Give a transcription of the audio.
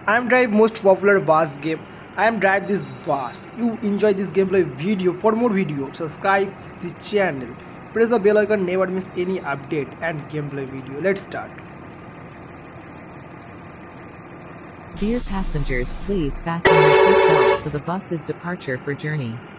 I am Drive most popular Vars game. I am Drive this Vars. You enjoy this gameplay video. For more videos, subscribe the channel. Press the bell icon, never miss any update and gameplay video. Let's start. Dear passengers, please fasten your seatbelts so the bus's departure for journey.